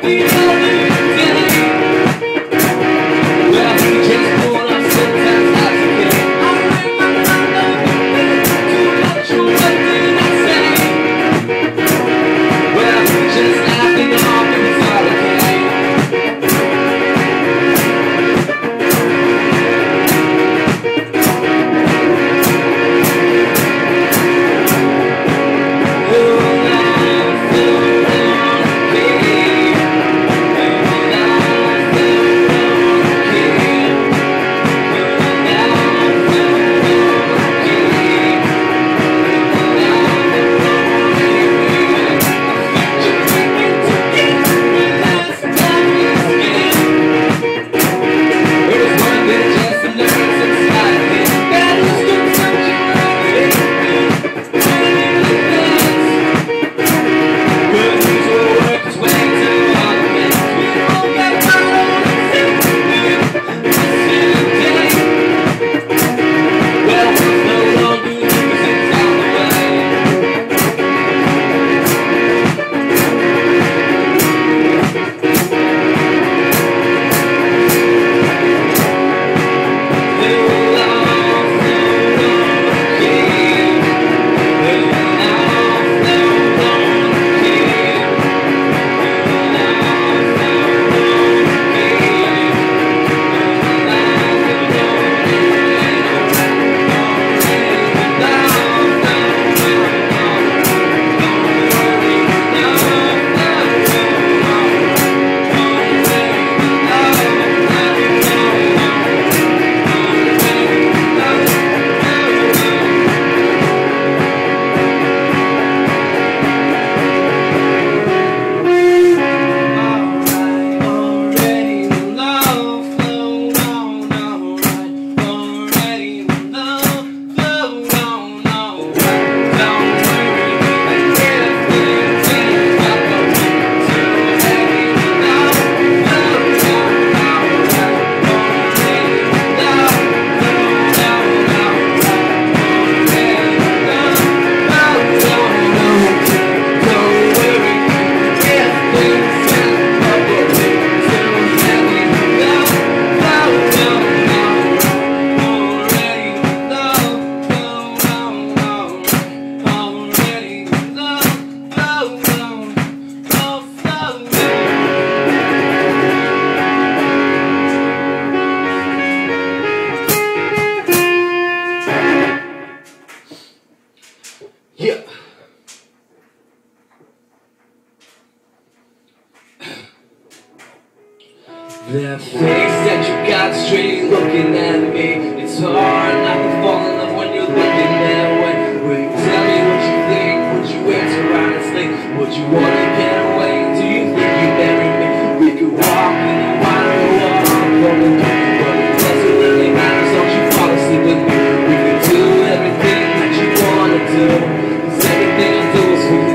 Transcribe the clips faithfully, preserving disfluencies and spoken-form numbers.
That face that you got straight looking at me. It's hard not to fall in love when you're looking that way. Will you tell me what you think? Would you answer honestly? Would you wanna get away? Do you think you marry me? We could walk in the water or on the beach, but it doesn't really matter as long as you fall asleep with me. We can do everything that you wanna do, 'cause everything I do is for you.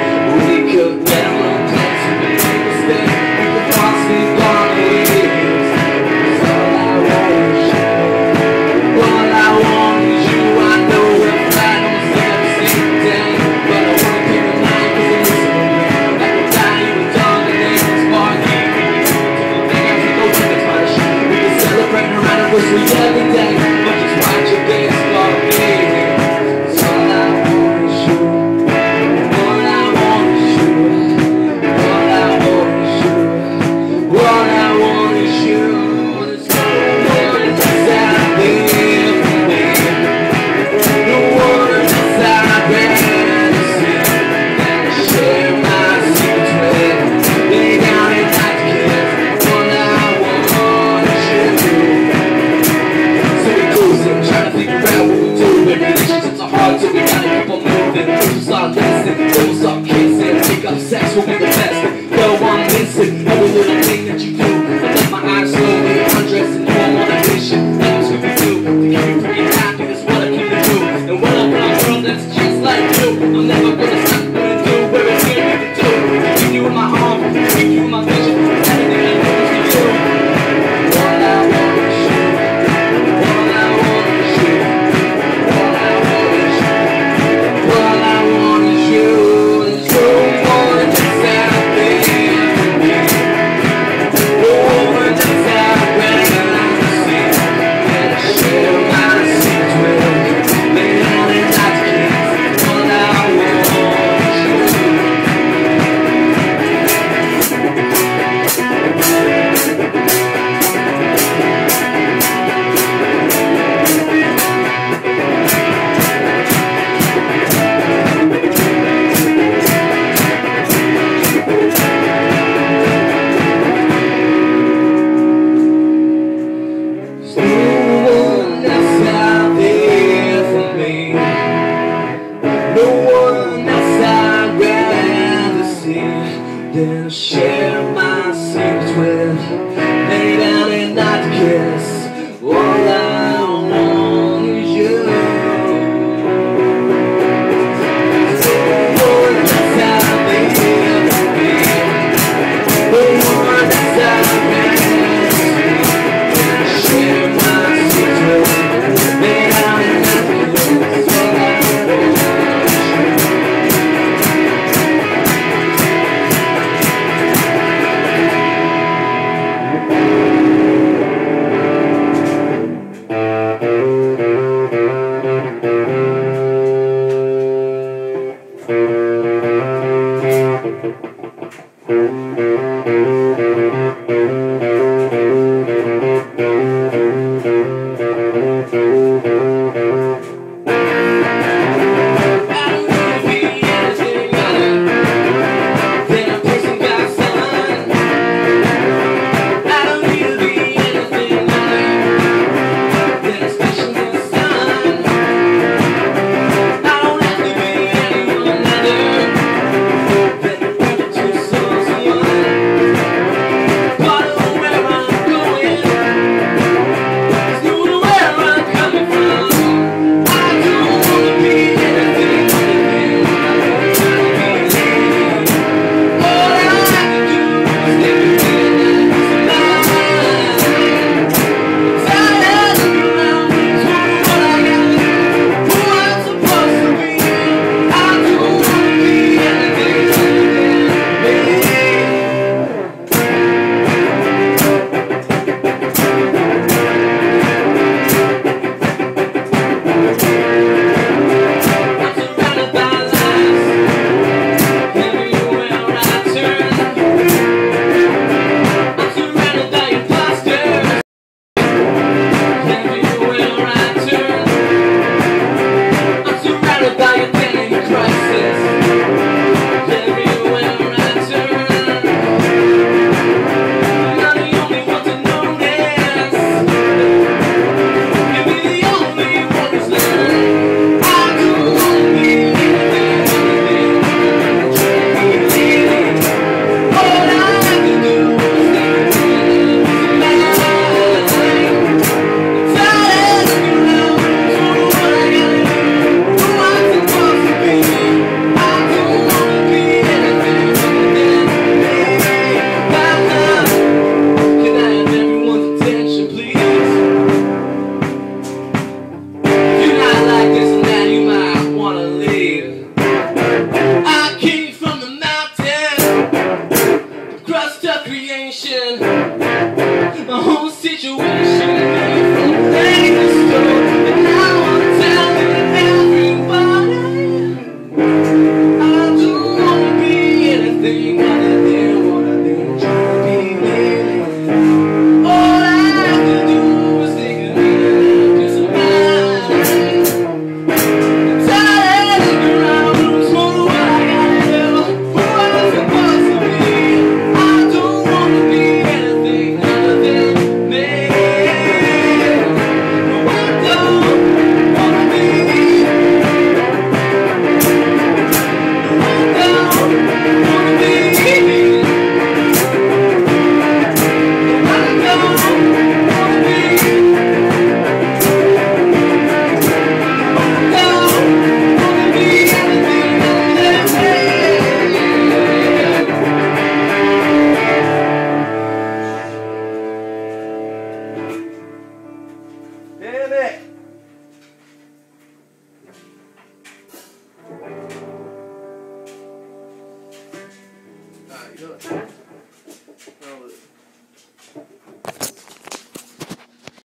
We could get a little closer and make a mistake. We could fall asleep on the wheels. 'Cause all I want is you. All I want is you. I know we're flat almost every single day, but I wanna keep in mind 'cause I'm missing you. I could die you a dog and then it's sparky. We can do it till the thing I can go to the touch. We can celebrate our anniversary every day, but just watch your days for me. 'Cause all I want is you. All I want is you. All I want is you. All I want is you. There's no one inside there for me. No one inside there to see. That I share my secrets with. Lay down and not kiss. All I want is you. So we cruising, trying to figure out what we do. Maybe relationships are hard, so we gotta keep on moving. We'll start dancing, we'll start kissing. Pick up sex, we'll be the best. Go on, listen, every little thing that you do. I let my eyes slowly undress and form on a vision. That was who we do, to keep you pretty happy, that's what I keep to do. And when I'm around a girl that's just like you, I'm never gonna stop gonna do everything we can do. Keep you in my arms, keep you in my vision. Everything I do is for you. All I want is you. All I want is you. All I want is you. All I want is you. There's no more inside Then I share my secrets with, lay down and not kiss. All I want is you. Oh, that's how I live to be. Oh, that's how I rest. Then I share my secrets with, lay down and not kiss. All I want is you. My whole situation made from place to store, and now I'm telling everybody I don't wanna be anything.